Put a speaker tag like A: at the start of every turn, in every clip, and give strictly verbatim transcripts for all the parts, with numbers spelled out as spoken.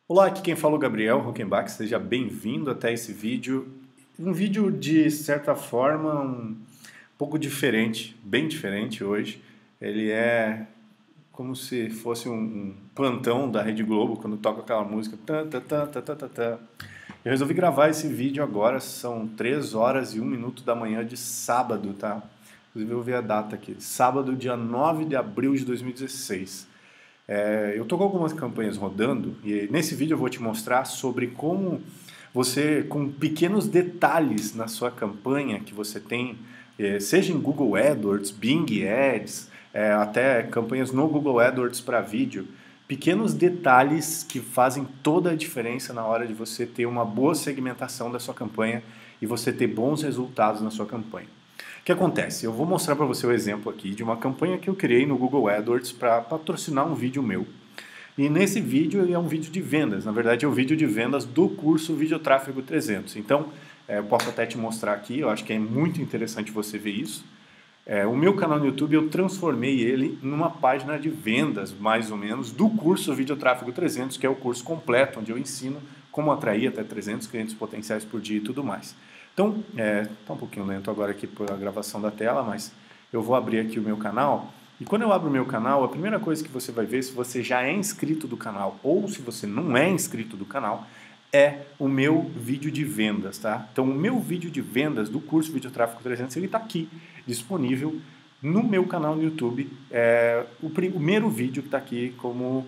A: Olá, aqui quem fala é o Gabriel Huckenbach, seja bem-vindo até esse vídeo. Um vídeo de certa forma um pouco diferente, bem diferente hoje. Ele é como se fosse um, um plantão da Rede Globo, quando toca aquela música. Tá, tá, tá, tá, tá, tá, tá. Eu resolvi gravar esse vídeo agora, são três horas e um minuto da manhã de sábado, tá? Inclusive eu vi a data aqui, sábado, dia nove de abril de dois mil e dezesseis. É, eu estou com algumas campanhas rodando e nesse vídeo eu vou te mostrar sobre como você, com pequenos detalhes na sua campanha que você tem, é, seja em Google AdWords, Bing Ads, é, até campanhas no Google AdWords para vídeo, pequenos detalhes que fazem toda a diferença na hora de você ter uma boa segmentação da sua campanha e você ter bons resultados na sua campanha. O que acontece? Eu vou mostrar para você o exemplo aqui de uma campanha que eu criei no Google AdWords para patrocinar um vídeo meu. E nesse vídeo é um vídeo de vendas, na verdade é o um vídeo de vendas do curso Videotráfego trezentos. Então, é, eu posso até te mostrar aqui, eu acho que é muito interessante você ver isso. É, o meu canal no YouTube eu transformei ele numa página de vendas, mais ou menos, do curso Videotráfego trezentos, que é o curso completo, onde eu ensino como atrair até trezentos clientes potenciais por dia e tudo mais. Então, está é, um pouquinho lento agora aqui por a gravação da tela, mas eu vou abrir aqui o meu canal. E quando eu abro o meu canal, a primeira coisa que você vai ver, se você já é inscrito do canal ou se você não é inscrito do canal, é o meu vídeo de vendas, tá? Então, o meu vídeo de vendas do curso Videotráfego trezentos, ele está aqui, disponível no meu canal no YouTube. É o primeiro vídeo que está aqui como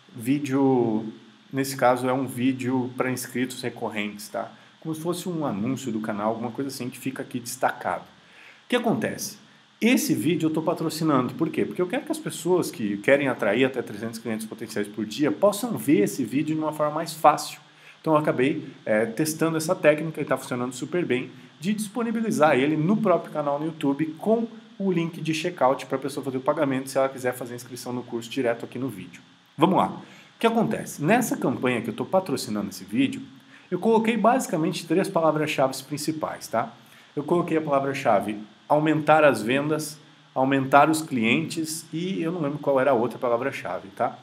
A: vídeo, nesse caso é um vídeo para inscritos recorrentes, tá? Como se fosse um anúncio do canal, alguma coisa assim que fica aqui destacado. O que acontece? Esse vídeo eu estou patrocinando, por quê? Porque eu quero que as pessoas que querem atrair até trezentos clientes potenciais por dia possam ver esse vídeo de uma forma mais fácil. Então eu acabei é, testando essa técnica e está funcionando super bem, de disponibilizar ele no próprio canal no YouTube com o link de checkout para a pessoa fazer o pagamento se ela quiser fazer a inscrição no curso direto aqui no vídeo. Vamos lá. O que acontece? Nessa campanha que eu estou patrocinando esse vídeo, eu coloquei basicamente três palavras-chave principais, tá? Eu coloquei a palavra-chave aumentar as vendas, aumentar os clientes e eu não lembro qual era a outra palavra-chave, tá?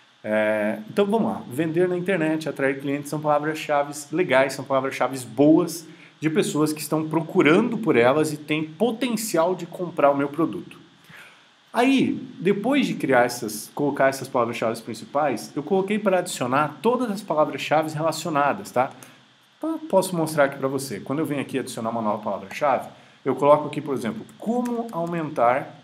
A: É, então vamos lá, vender na internet, atrair clientes são palavras-chave legais, são palavras-chave boas de pessoas que estão procurando por elas e têm potencial de comprar o meu produto. Aí, depois de criar essas, colocar essas palavras-chave principais, eu coloquei para adicionar todas as palavras-chave relacionadas, tá? Então, posso mostrar aqui para você. Quando eu venho aqui adicionar uma nova palavra-chave, eu coloco aqui, por exemplo, como aumentar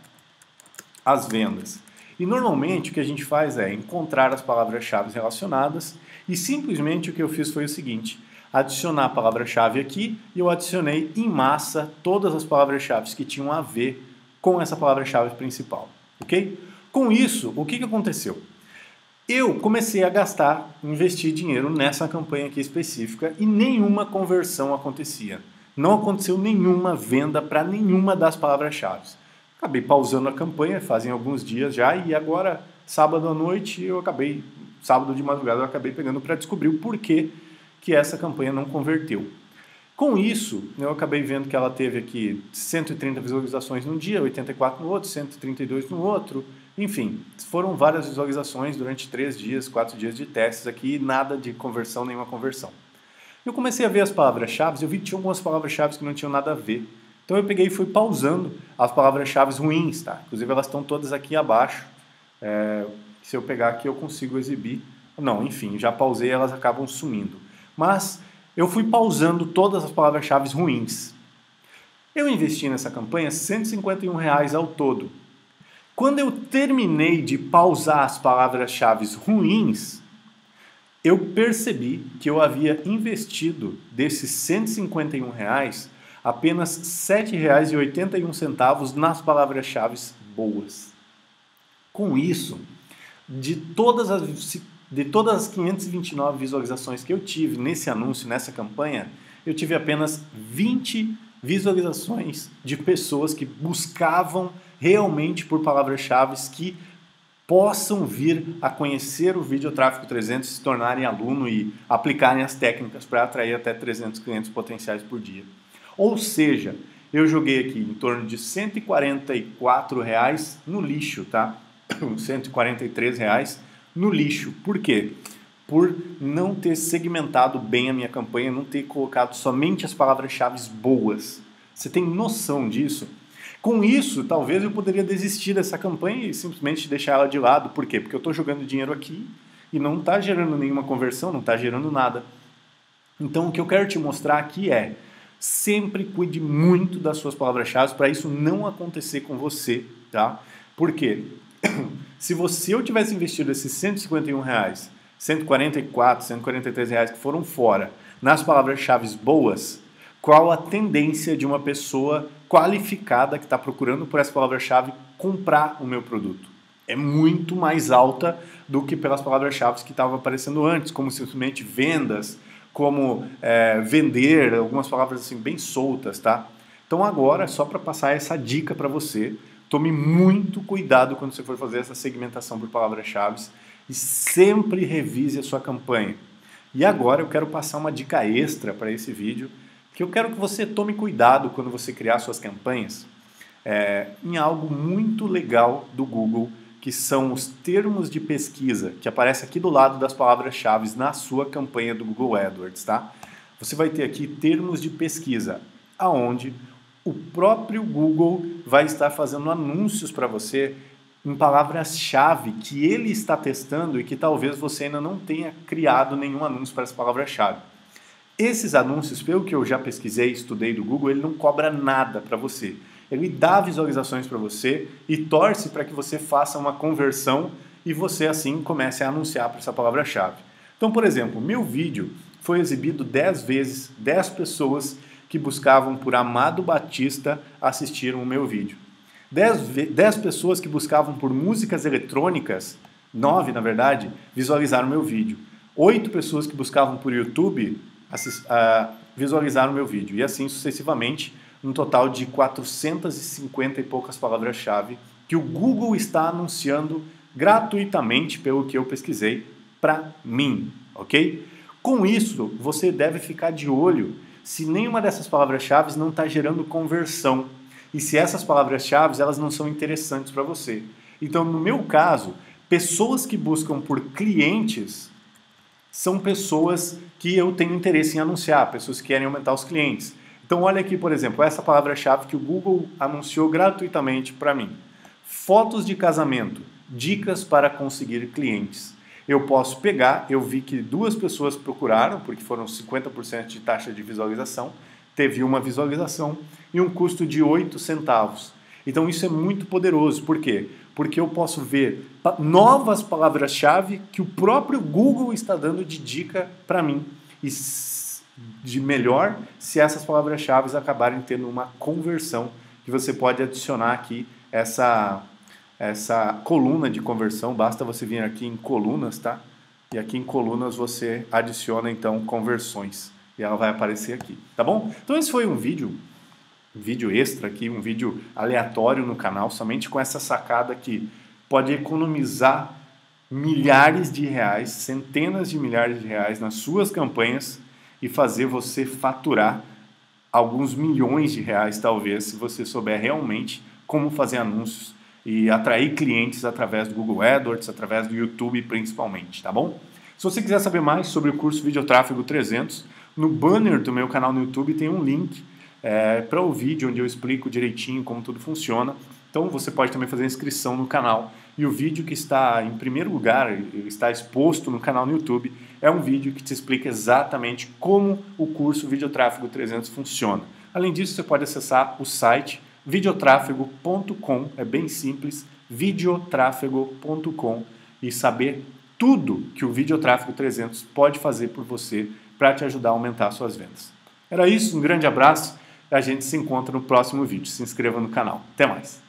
A: as vendas. E normalmente o que a gente faz é encontrar as palavras-chave relacionadas e simplesmente o que eu fiz foi o seguinte, adicionar a palavra-chave aqui e eu adicionei em massa todas as palavras-chave que tinham a ver com essa palavra-chave principal, ok? Com isso, o que, que aconteceu? Eu comecei a gastar, investir dinheiro nessa campanha aqui específica e nenhuma conversão acontecia. Não aconteceu nenhuma venda para nenhuma das palavras-chave. Acabei pausando a campanha, fazem alguns dias já, e agora, sábado à noite, eu acabei, sábado de madrugada, eu acabei pegando para descobrir o porquê que essa campanha não converteu. Com isso, eu acabei vendo que ela teve aqui cento e trinta visualizações num dia, oitenta e quatro no outro, cento e trinta e dois no outro, enfim, foram várias visualizações durante três dias, quatro dias de testes aqui, nada de conversão, nenhuma conversão. Eu comecei a ver as palavras-chave, eu vi que tinha algumas palavras-chave que não tinham nada a ver. Então eu peguei e fui pausando as palavras-chave ruins, tá? Inclusive elas estão todas aqui abaixo. É, se eu pegar aqui eu consigo exibir. Não, enfim, já pausei, elas acabam sumindo. Mas eu fui pausando todas as palavras-chave ruins. Eu investi nessa campanha cento e cinquenta e um reais ao todo. Quando eu terminei de pausar as palavras-chave ruins, eu percebi que eu havia investido desses cento e cinquenta e um reais apenas sete reais e oitenta e um centavos nas palavras-chave boas. Com isso, de todas as, de todas as quinhentas e vinte e nove visualizações que eu tive nesse anúncio, nessa campanha, eu tive apenas vinte visualizações de pessoas que buscavam realmente por palavras-chave que possam vir a conhecer o Videotráfego trezentos, se tornarem aluno e aplicarem as técnicas para atrair até trezentos clientes potenciais por dia. Ou seja, eu joguei aqui em torno de cento e quarenta e quatro reais no lixo, tá? cento e quarenta e três reais no lixo. Por quê? por não ter segmentado bem a minha campanha, não ter colocado somente as palavras-chave boas. Você tem noção disso? Com isso, talvez eu poderia desistir dessa campanha e simplesmente deixar ela de lado. Por quê? Porque eu estou jogando dinheiro aqui e não está gerando nenhuma conversão, não está gerando nada. Então, o que eu quero te mostrar aqui é, sempre cuide muito das suas palavras-chave para isso não acontecer com você, tá? Por quê? Se você eu tivesse investido esses cento e cinquenta e um reais, cento e quarenta e quatro, cento e quarenta e três reais que foram fora nas palavras-chave boas, qual a tendência de uma pessoa qualificada que está procurando por essa palavra-chave comprar o meu produto? É muito mais alta do que pelas palavras-chave que estavam aparecendo antes, como simplesmente vendas, como é, vender, algumas palavras assim bem soltas, tá? Então agora, só para passar essa dica para você, tome muito cuidado quando você for fazer essa segmentação por palavras-chave e sempre revise a sua campanha. E agora eu quero passar uma dica extra para esse vídeo, que eu quero que você tome cuidado quando você criar suas campanhas é, em algo muito legal do Google, que são os termos de pesquisa, que aparece aqui do lado das palavras-chave na sua campanha do Google AdWords, tá? Você vai ter aqui termos de pesquisa, aonde o próprio Google vai estar fazendo anúncios para você em palavras-chave que ele está testando e que talvez você ainda não tenha criado nenhum anúncio para essa palavra-chave. Esses anúncios, pelo que eu já pesquisei e estudei do Google, ele não cobra nada para você. Ele dá visualizações para você e torce para que você faça uma conversão e você assim comece a anunciar para essa palavra-chave. Então, por exemplo, meu vídeo foi exibido dez vezes, dez pessoas que buscavam por Amado Batista assistiram o meu vídeo. dez pessoas que buscavam por músicas eletrônicas, nove na verdade, visualizaram o meu vídeo. oito pessoas que buscavam por YouTube assist, uh, visualizaram o meu vídeo. E assim sucessivamente, um total de quatrocentas e cinquenta e poucas palavras-chave que o Google está anunciando gratuitamente, pelo que eu pesquisei, para mim, ok? Com isso, você deve ficar de olho se nenhuma dessas palavras-chave não está gerando conversão e se essas palavras-chave elas não são interessantes para você. Então, no meu caso, pessoas que buscam por clientes são pessoas que eu tenho interesse em anunciar, pessoas que querem aumentar os clientes. Então, olha aqui, por exemplo, essa palavra-chave que o Google anunciou gratuitamente para mim. Fotos de casamento, dicas para conseguir clientes. Eu posso pegar, eu vi que duas pessoas procuraram, porque foram cinquenta por cento de taxa de visualização, teve uma visualização e um custo de oito centavos. Então, isso é muito poderoso. Por quê? Porque eu posso ver novas palavras-chave que o próprio Google está dando de dica para mim. E de melhor se essas palavras-chave acabarem tendo uma conversão, que você pode adicionar aqui essa, essa coluna de conversão, basta você vir aqui em colunas, tá? E aqui em colunas você adiciona então conversões e ela vai aparecer aqui, tá bom? Então esse foi um vídeo, um vídeo extra aqui, um vídeo aleatório no canal, somente com essa sacada que pode economizar milhares de reais, centenas de milhares de reais nas suas campanhas e fazer você faturar alguns milhões de reais, talvez, se você souber realmente como fazer anúncios e atrair clientes através do Google AdWords, através do YouTube principalmente, tá bom? Se você quiser saber mais sobre o curso Videotráfego trezentos, no banner do meu canal no YouTube tem um link é, para o vídeo onde eu explico direitinho como tudo funciona. Então você pode também fazer inscrição no canal. E o vídeo que está em primeiro lugar, está exposto no canal no YouTube, é um vídeo que te explica exatamente como o curso Videotráfego trezentos funciona. Além disso, você pode acessar o site videotráfego ponto com, é bem simples, videotráfego ponto com, e saber tudo que o Videotráfego trezentos pode fazer por você para te ajudar a aumentar suas vendas. Era isso, um grande abraço, a gente se encontra no próximo vídeo. Se inscreva no canal. Até mais!